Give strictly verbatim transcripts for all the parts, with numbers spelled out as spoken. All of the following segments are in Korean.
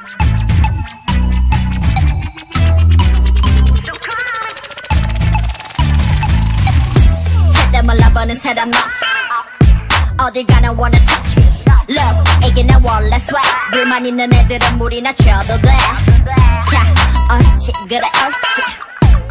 절대 몰라보는 사람 없이 어딜 가나 wanna touch me. Look, 이게 내 원래 swag. 불만 있는 애들은 물이나 줘도 돼. 자, 옳지, 그래 옳지.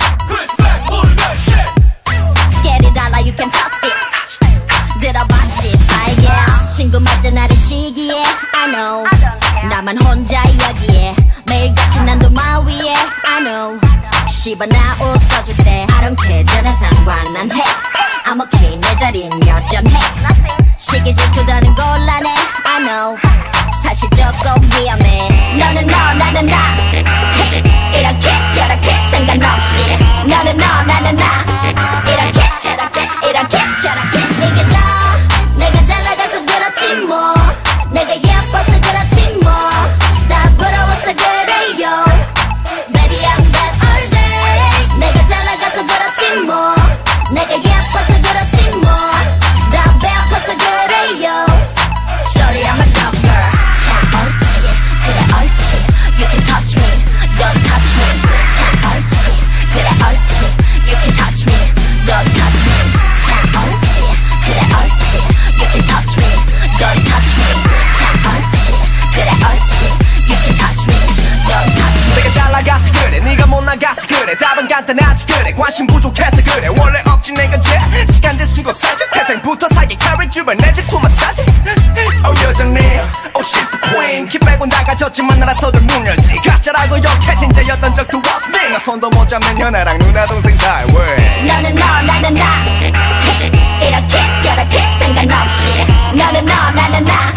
Scary 달라, you can touch this. 들어봤지, 빨개. 친구 맞아 나를 시기에 I know. 나만 혼자 여기에 매일같이 난 도마 위에 I know. 씹어 나 웃어줄 때 I don't care, 전혀 상관 안 해. I'm okay, 내 자리는 여전해. 시기 질투다는 곤란해 I know. 사실 조금 위험해. 너는 너 나는 나 hey, 이렇게 저렇게 상관없이 너는 너 나는 나 이렇게 저렇게 이렇게 저렇게 이게 나 내가 잘 나가서 그렇지 뭐 내가 예뻐서 그렇지 뭐 다 부러워서 그래요 Baby I'm that all day 내가 잘 나가서 그렇지 뭐 내가 예뻐서 그렇지 뭐 다 배고파서 그래요 Sorry I'm a dog girl 참 옳지 그래 옳지 You can touch me Don't touch me 참 옳지 그래 옳지 You can touch me Don't touch me 참 옳지 그래 옳지 You can touch me Don't touch me 참 옳지 그래 옳지 You can touch me Don't touch me 내가 잘 나가서 그래 네가 못 나가서 그래 답은 간단하지 그래 관심 부족해서 그래 원래 없지 내가 제 시간제 수고 사지 태생부터 사기 carry 주변 내 질투 마사지 Oh 여전히 Oh she's the queen 키 빼고 나가졌지만 나라서들 문 열지 가짜라고 욕해진 자였던 적도 없네 나 손도 못 잡는 현아랑 누나 동생 사이 너는 너 나는 나 hey, 이렇게 저렇게 상관없이 너는 너 나는 나